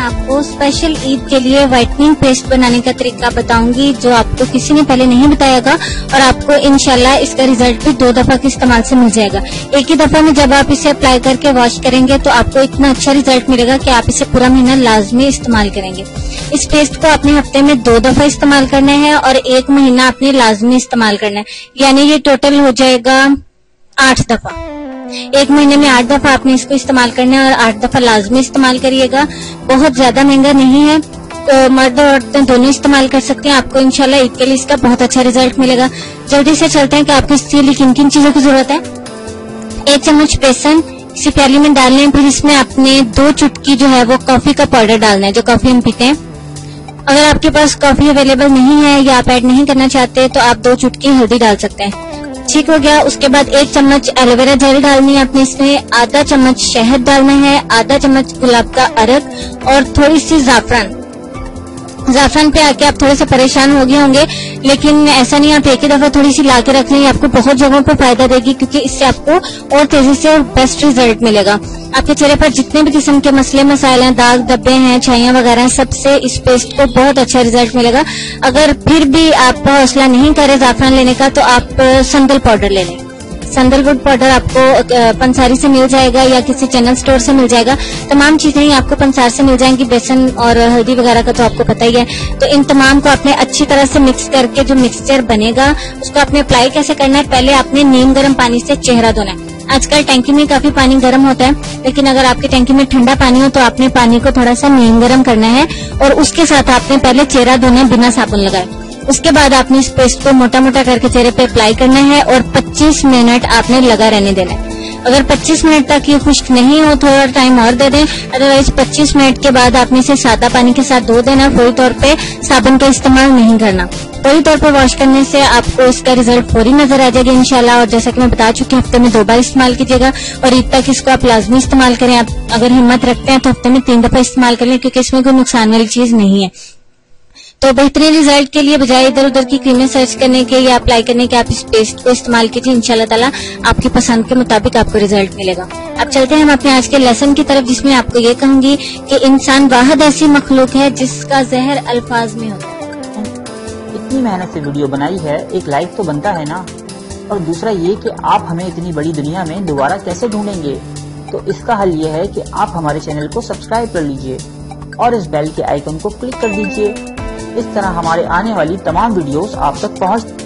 आपको स्पेशल ईद के लिए व्हाइटनिंग पेस्ट बनाने का तरीका बताऊंगी, जो आपको किसी ने पहले नहीं बतायागा और आपको इंशाल्लाह इसका रिजल्ट भी 2 दफा के इस्तेमाल से मिल जाएगा। एक ही दफा में जब आप इसे अप्लाई करके वॉश करेंगे तो आपको इतना अच्छा रिजल्ट मिलेगा कि आप इसे पूरा महीना लाजमी इस्तेमाल करेंगे। इस पेस्ट को आपने हफ्ते में 2 दफा इस्तेमाल करना है और 1 महीना आपने लाजमी इस्तेमाल करना है, यानी ये टोटल हो जाएगा 8 दफा। 1 महीने में 8 दफा आपने इसको इस्तेमाल करना है और 8 दफा लाजमी इस्तेमाल करिएगा। बहुत ज्यादा महंगा नहीं है, तो मर्द और औरतें दोनों इस्तेमाल कर सकते हैं। आपको इंशाल्लाह ईद के लिए इसका बहुत अच्छा रिजल्ट मिलेगा। जल्दी से चलते हैं कि आपको इसके लिए किन किन चीजों की जरूरत है। 1 चम्मच बेसन इसी प्याली में डालना है, फिर इसमें आपने 2 चुटकी जो है वो कॉफी का पाउडर डालना है, जो कॉफी हम पीते हैं। अगर आपके पास कॉफी अवेलेबल नहीं है या आप ऐड नहीं करना चाहते तो आप 2 चुटकी हल्दी डाल सकते हैं। ठीक हो गया। उसके बाद 1 चम्मच एलोवेरा जेल डालनी है आपने, इसमें आधा चम्मच शहद डालना है, आधा चम्मच गुलाब का अरक और थोड़ी सी जाफरान पे आके आप थोड़े से परेशान हो गए होंगे, लेकिन ऐसा नहीं, आप एक ही दफा थोड़ी सी ला के रख लें, आपको बहुत जगहों पर फायदा देगी, क्योंकि इससे आपको और तेजी से और बेस्ट रिजल्ट मिलेगा। आपके चेहरे पर जितने भी किस्म के मसले मसाइल हैं, दाग धब्बे हैं, छाइयां वगैरह हैं, सबसे इस पेस्ट को बहुत अच्छा रिजल्ट मिलेगा। अगर फिर भी आप हौसला नहीं करे जाफरान लेने का तो आप संदल पाउडर ले लें। सैंडलवुड पाउडर आपको पंसारी से मिल जाएगा या किसी जनरल स्टोर से मिल जाएगा। तमाम चीजें ही आपको पंसार से मिल जाएंगी, बेसन और हल्दी वगैरह का तो आपको पता ही है। तो इन तमाम को आपने अच्छी तरह से मिक्स करके जो मिक्सचर बनेगा उसको आपने अप्लाई कैसे करना है, पहले आपने नीम गर्म पानी से चेहरा धोना है। आजकल टैंकी में काफी पानी गर्म होता है, लेकिन अगर आपकी टैंकी में ठंडा पानी हो तो आपने पानी को थोड़ा सा नीम गर्म करना है और उसके साथ आपने पहले चेहरा धोना है बिना साबुन लगाए। उसके बाद आपने इस पेस्ट को मोटा मोटा करके चेहरे पे अप्लाई करना है और 25 मिनट आपने लगा रहने देना है। अगर 25 मिनट तक ये खुश्क नहीं हो, थोड़ा टाइम और दे दें, अदरवाइज 25 मिनट के बाद आपने इसे सादा पानी के साथ धो देना। फौरी तौर पे साबुन का इस्तेमाल नहीं करना। फौरी तौर पर वॉश करने से आपको इसका रिजल्ट फौरी नजर आ जाएगा इंशाल्लाह। और जैसा कि मैं बता चुकी हूँ, हफ्ते में 2 बार इस्तेमाल कीजिएगा और ईद तक इसको आप लाजमी इस्तेमाल करें। आप अगर हिम्मत रखते हैं तो हफ्ते में 3 दफा इस्तेमाल करें, क्योंकि इसमें कोई नुकसान वाली चीज नहीं है। तो बेहतरीन रिजल्ट के लिए बजाय इधर उधर की क्रीमें सर्च करने के या अप्लाई करने के, आप इस पेस्ट को इस्तेमाल कीजिए। इंशाल्लाह ताला आपकी पसंद के मुताबिक आपको रिजल्ट मिलेगा। अब चलते हैं हम अपने आज के लेसन की तरफ, जिसमें आपको ये कहूंगी कि इंसान वाहिद ऐसी मखलूक है जिसका जहर अल्फाज में होता है। इतनी मेहनत से वीडियो बनाई है, एक लाइक तो बनता है ना। और दूसरा ये कि आप हमें इतनी बड़ी दुनिया में दोबारा कैसे ढूंढेंगे, तो इसका हल ये है कि आप हमारे चैनल को सब्सक्राइब कर लीजिए और इस बेल के आइकन को क्लिक कर दीजिए। इस तरह हमारे आने वाली तमाम वीडियोस आप तक पहुंच